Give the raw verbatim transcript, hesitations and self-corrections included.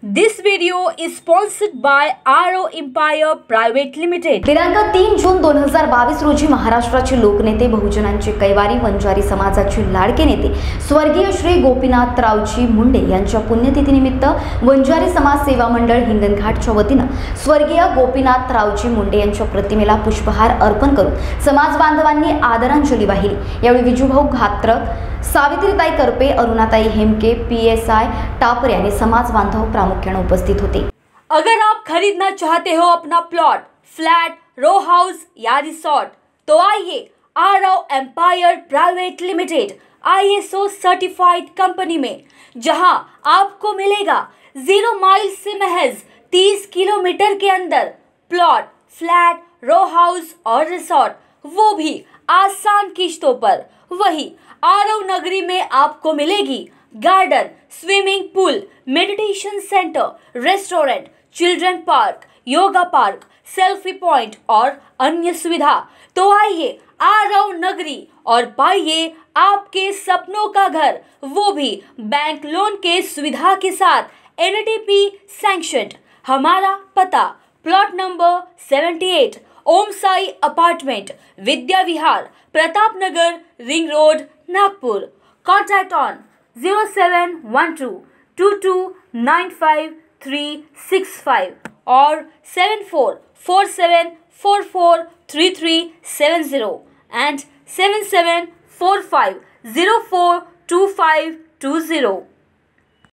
This video is sponsored by Aro Empire Private Limited. दिनांक तीन जून दोन हजार बावीस रोजी महाराष्ट्राचे लोकनेते, बहुजनांचे कैवारी, वंजारी समाजाचे लाडके नेते स्वर्गीय श्री गोपीनाथरावजी मुंडे यांच्या पुण्यतिथीनिमित्त वंजारी समाज सेवा मंडळ हिंगणघाटच्या वतीने स्वर्गीय गोपीनाथरावजी मुंडे यांच्या प्रतिमेला पुष्पहार अर्पण करून समाज बांधवांनी आदरांजली वाहिली। यावेळी विजूभाऊ घात्रक, सावित्रीताई करपे, अरुणाताई हेमके, पीएसआई टापर यानी समाज बांधव प्रामुख्याने उपस्थित होते। अगर आप खरीदना चाहते हो अपना प्लॉट, फ्लैट, रो हाउस या रिसोर्ट, तो आइए Aaro Empire Private Limited I S O certified company में, जहां आपको मिलेगा जीरो माइल से महज तीस किलोमीटर के अंदर प्लॉट, फ्लैट, रो हाउस और रिसोर्ट, वो भी आसान किश्तों पर। वही आरव नगरी में आपको मिलेगी garden, swimming pool, meditation centre, restaurant, children park, yoga park, selfie point और अन्य सुविधा। तो आइए आरव नगरी और पाइए आपके सपनों का घर, वो भी बैंक लोन के सुविधा के साथ। N T P sanctioned. हमारा पता प्लॉट नंबर अठहत्तर, Om Sai apartment, Vidya Vihar, Pratap Nagar, ring road, Nagpur. Contact on zero seven one two two two nine five three six five और seven four four seven four four three three seven zero and seven seven four five zero four two five two zero।